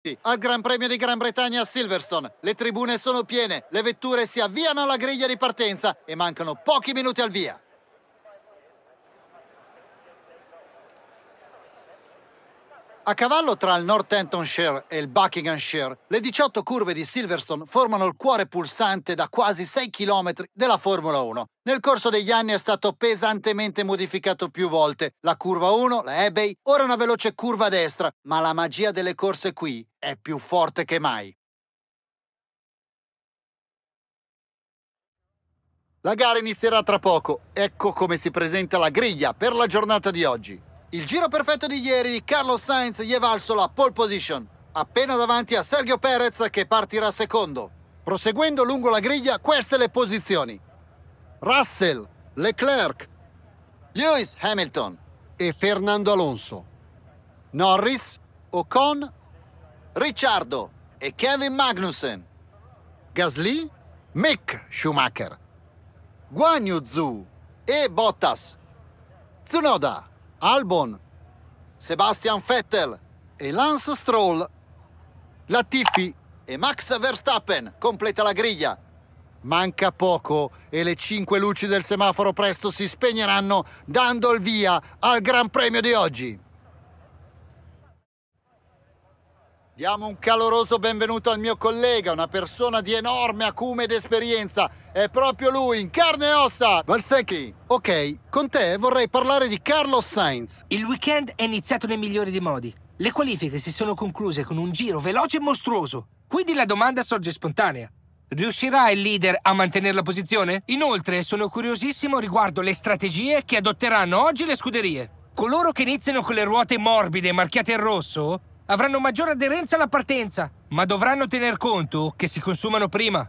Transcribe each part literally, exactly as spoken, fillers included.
Al Gran Premio di Gran Bretagna a Silverstone. Le tribune sono piene, le vetture si avviano alla griglia di partenza e mancano pochi minuti al via. A cavallo tra il Northamptonshire e il Buckinghamshire, le diciotto curve di Silverstone formano il cuore pulsante da quasi sei chilometri della Formula uno. Nel corso degli anni è stato pesantemente modificato più volte. La curva uno, la Abbey, ora è una veloce curva a destra, ma la magia delle corse qui è più forte che mai. La gara inizierà tra poco. Ecco come si presenta la griglia per la giornata di oggi. Il giro perfetto di ieri di Carlos Sainz gli è valso la pole position, appena davanti a Sergio Perez che partirà secondo. Proseguendo lungo la griglia, queste le posizioni: Russell, Leclerc, Lewis Hamilton e Fernando Alonso, Norris, Ocon, Ricciardo e Kevin Magnussen, Gasly, Mick Schumacher, Guan Yu Zhou e Bottas, Tsunoda, Albon, Sebastian Vettel e Lance Stroll. Latifi e Max Verstappen completa la griglia. Manca poco e le cinque luci del semaforo presto si spegneranno, dando il via al Gran Premio di oggi. Diamo un caloroso benvenuto al mio collega, una persona di enorme acume ed esperienza. È proprio lui, in carne e ossa, Valsecchi. Ok, con te vorrei parlare di Carlos Sainz. Il weekend è iniziato nel migliore dei modi. Le qualifiche si sono concluse con un giro veloce e mostruoso. Quindi la domanda sorge spontanea: riuscirà il leader a mantenere la posizione? Inoltre, sono curiosissimo riguardo le strategie che adotteranno oggi le scuderie. Coloro che iniziano con le ruote morbide e marchiate in rosso avranno maggiore aderenza alla partenza, ma dovranno tener conto che si consumano prima.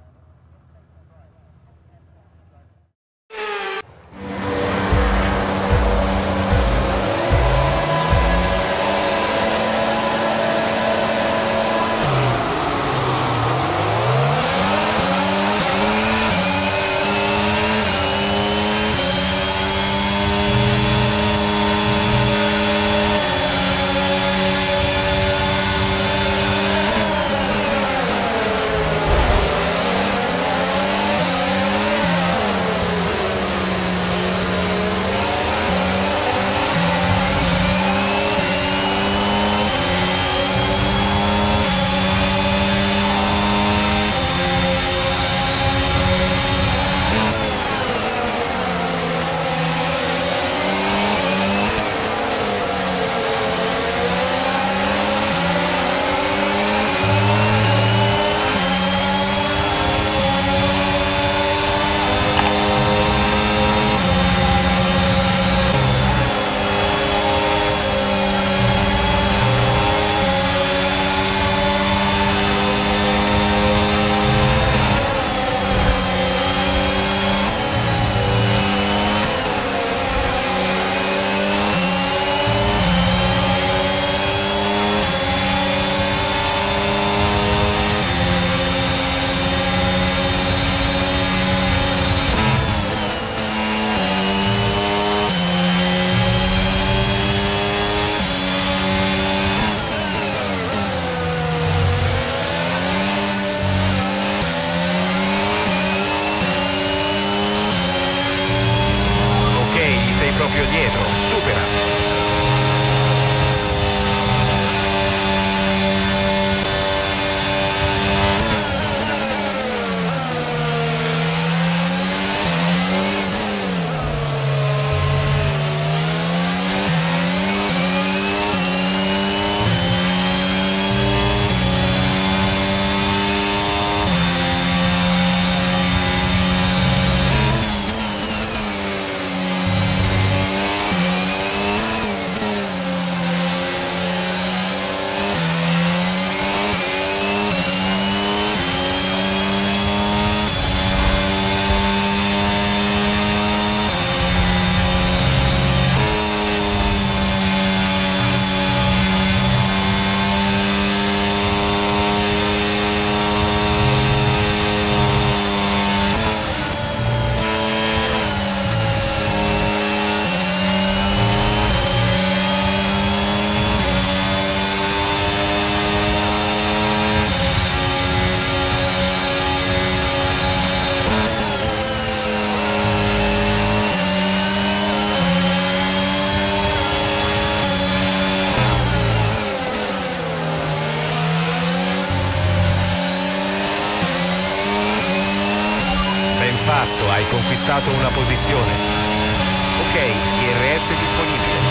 hai conquistato una posizione. Ok, D R S disponibile.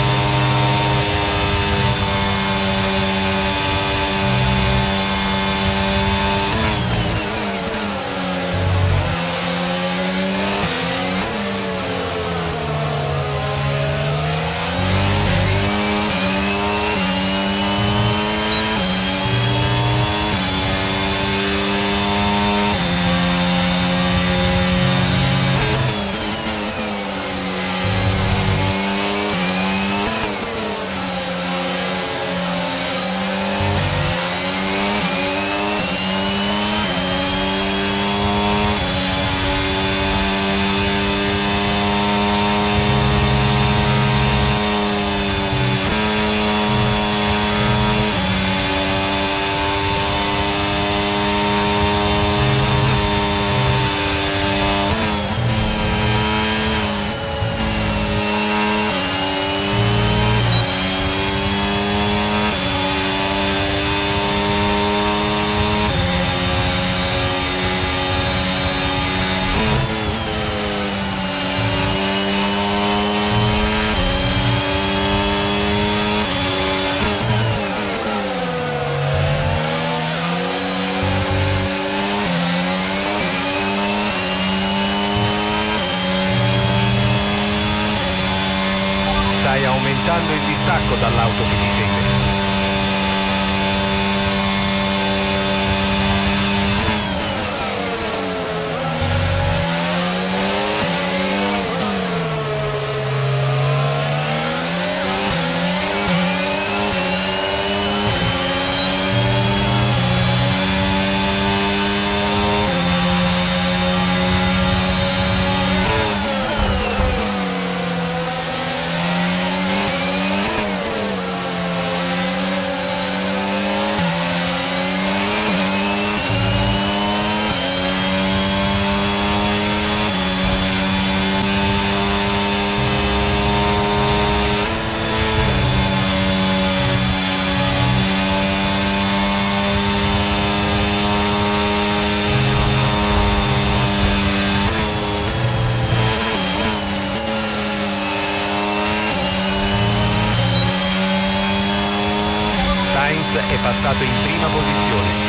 Stai aumentando il distacco dall'auto che ti segue. Sainz è passato in prima posizione.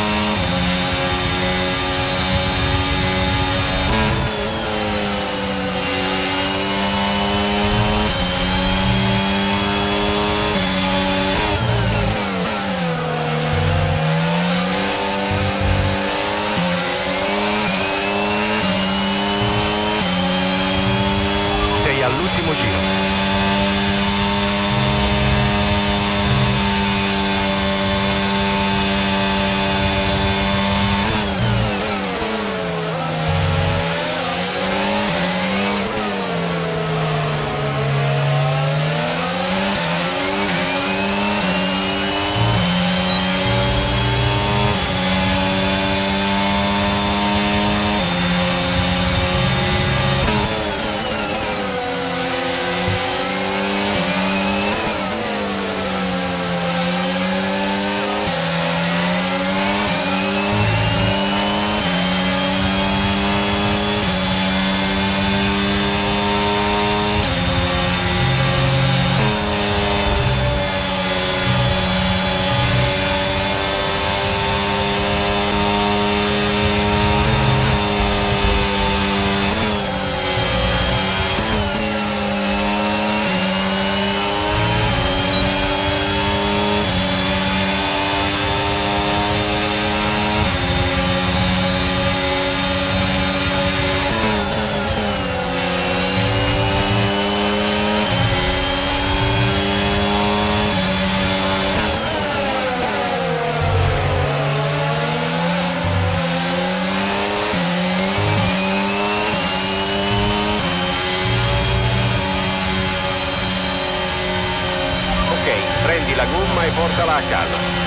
Sei all'ultimo giro. Prendi la gomma e portala a casa.